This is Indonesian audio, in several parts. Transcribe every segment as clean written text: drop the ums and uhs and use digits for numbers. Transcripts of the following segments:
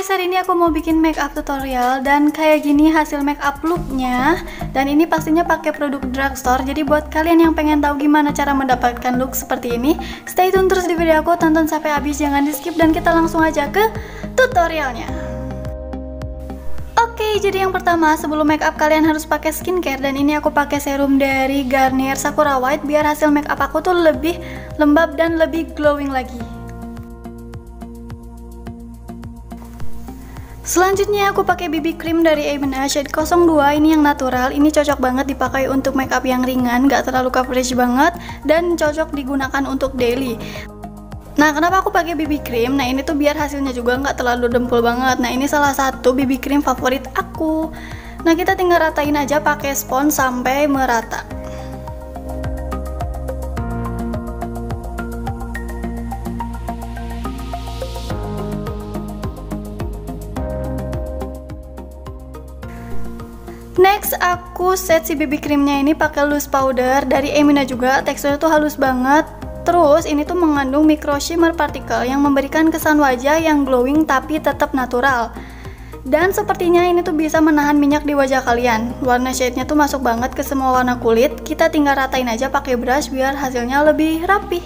guys, hari ini aku mau bikin makeup tutorial dan kayak gini hasil makeup looknya. Dan ini pastinya pakai produk drugstore. Jadi buat kalian yang pengen tahu gimana cara mendapatkan look seperti ini, stay tune terus di video aku, tonton sampai habis, jangan di skip, dan kita langsung aja ke tutorialnya. Oke, jadi yang pertama sebelum makeup kalian harus pakai skincare, dan ini aku pakai serum dari Garnier Sakura White biar hasil makeup aku tuh lebih lembab dan lebih glowing lagi. Selanjutnya aku pakai BB cream dari Ebena shade 02, ini yang natural. Ini cocok banget dipakai untuk makeup yang ringan, gak terlalu coverage banget, dan cocok digunakan untuk daily. Nah, kenapa aku pakai BB cream? Nah, ini tuh biar hasilnya juga nggak terlalu dempul banget. Nah, ini salah satu BB cream favorit aku. Nah, kita tinggal ratain aja pakai spons sampai merata. Next, aku set si BB creamnya ini pakai loose powder dari Emina juga. Teksturnya tuh halus banget. Terus ini tuh mengandung micro shimmer particle yang memberikan kesan wajah yang glowing tapi tetap natural. Dan sepertinya ini tuh bisa menahan minyak di wajah kalian. Warna shade-nya tuh masuk banget ke semua warna kulit. Kita tinggal ratain aja pakai brush biar hasilnya lebih rapi.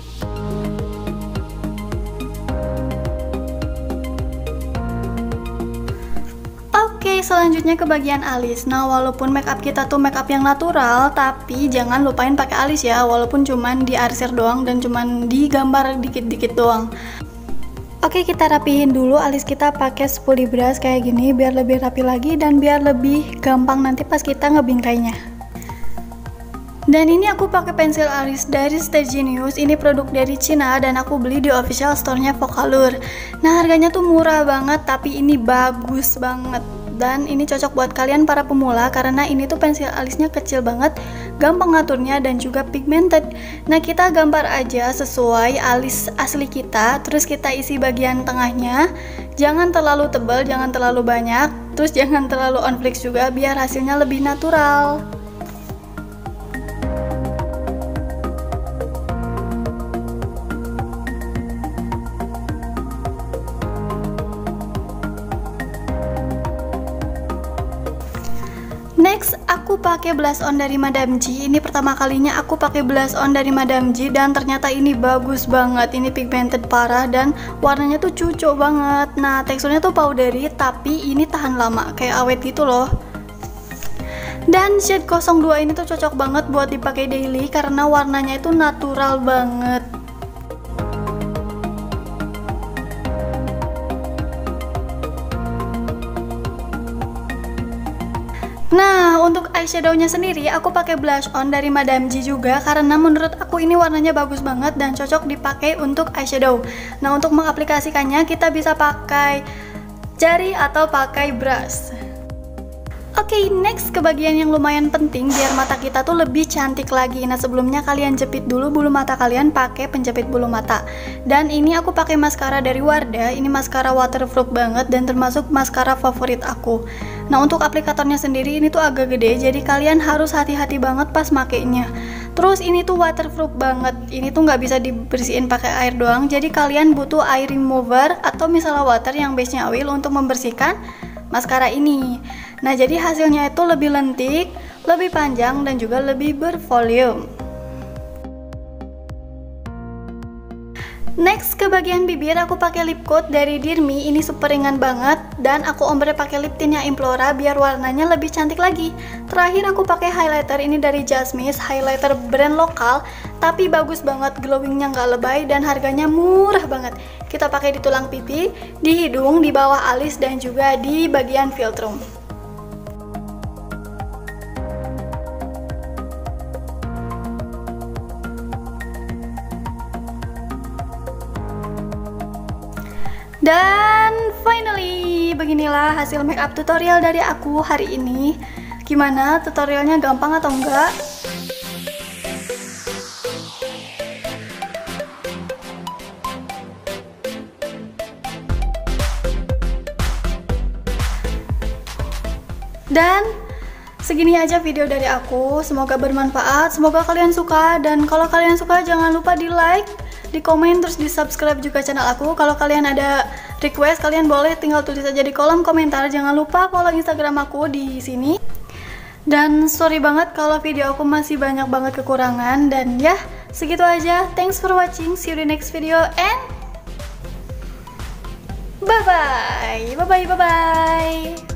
Oke, selanjutnya ke bagian alis. Nah, walaupun makeup kita tuh makeup yang natural, tapi jangan lupain pakai alis ya, walaupun cuman diarsir doang dan cuman digambar dikit-dikit doang. Oke, kita rapihin dulu alis kita pakai spoolie brush kayak gini biar lebih rapi lagi dan biar lebih gampang nanti pas kita ngebingkainya. Dan ini aku pakai pensil alis dari Stay Genius. Ini produk dari Cina dan aku beli di official store-nya Vocalour. Nah, harganya tuh murah banget tapi ini bagus banget. Dan ini cocok buat kalian para pemula karena ini tuh pensil alisnya kecil banget, gampang ngaturnya dan juga pigmented. Nah, kita gambar aja sesuai alis asli kita, terus kita isi bagian tengahnya. Jangan terlalu tebal, jangan terlalu banyak, terus jangan terlalu on flex juga biar hasilnya lebih natural. Next, aku pakai blush on dari Madame G. Ini pertama kalinya aku pakai blush on dari Madame G dan ternyata ini bagus banget. Ini pigmented parah dan warnanya tuh cucuk banget. Nah, teksturnya tuh powdery tapi ini tahan lama, kayak awet gitu loh. Dan shade 02 ini tuh cocok banget buat dipakai daily karena warnanya itu natural banget. Nah, untuk eyeshadownya sendiri aku pakai blush on dari Madame G juga karena menurut aku ini warnanya bagus banget dan cocok dipakai untuk eyeshadow. Nah, untuk mengaplikasikannya kita bisa pakai jari atau pakai brush. Oke, next ke bagian yang lumayan penting biar mata kita tuh lebih cantik lagi. Nah, sebelumnya kalian jepit dulu bulu mata kalian pakai penjepit bulu mata. Dan ini aku pakai maskara dari Wardah. Ini maskara waterproof banget dan termasuk maskara favorit aku. Nah, untuk aplikatornya sendiri ini tuh agak gede, jadi kalian harus hati-hati banget pas makainya. Terus ini tuh waterproof banget. Ini tuh nggak bisa dibersihin pakai air doang. Jadi kalian butuh air remover atau micellar water yang base-nya oil untuk membersihkan maskara ini. Nah, jadi hasilnya itu lebih lentik, lebih panjang, dan juga lebih bervolume. Next, ke bagian bibir aku pakai lip coat dari Dear Me. Ini super ringan banget dan aku ombre pakai lip tintnya Implora biar warnanya lebih cantik lagi. Terakhir aku pakai highlighter ini dari Jasmine, highlighter brand lokal tapi bagus banget, glowingnya nggak lebay dan harganya murah banget. Kita pakai di tulang pipi, di hidung, di bawah alis, dan juga di bagian filtrum. Dan finally, beginilah hasil makeup tutorial dari aku hari ini. Gimana, tutorialnya gampang atau enggak? Dan segini aja video dari aku. Semoga bermanfaat, semoga kalian suka. Dan kalau kalian suka jangan lupa di like, di komen, terus di subscribe juga channel aku. Kalau kalian ada request, kalian boleh tinggal tulis aja di kolom komentar. Jangan lupa follow Instagram aku di sini. Dan sorry banget kalau video aku masih banyak banget kekurangan. Dan ya, segitu aja. Thanks for watching. See you in the next video and bye bye. Bye bye. Bye bye.